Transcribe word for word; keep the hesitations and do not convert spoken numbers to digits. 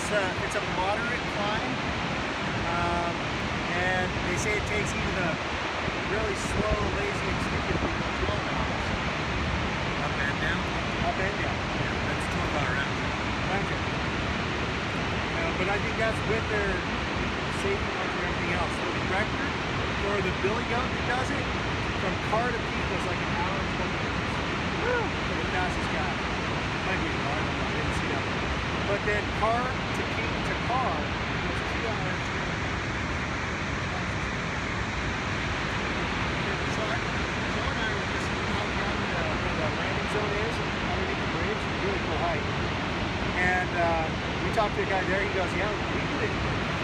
it's a it's a moderate climb, um, and they say it takes even the really slow, lazy, and stupid people twelve hours. Up and down? Up and down. Yeah, that's twelve hour round trip. Round trip. Uh, but I think that's with their safety marks and everything else. So the record for the billy goat that does it, from car to peak was like an hour and twenty minutes. Woo! For the fastest guy. Might be more, I don't know, I didn't see that one. But then car to peak to car was two hours. So I, Joe and I were just out down the, where the landing zone is, underneath the bridge, really cool height. And uh, we talked to a guy there, he goes, yeah, we did it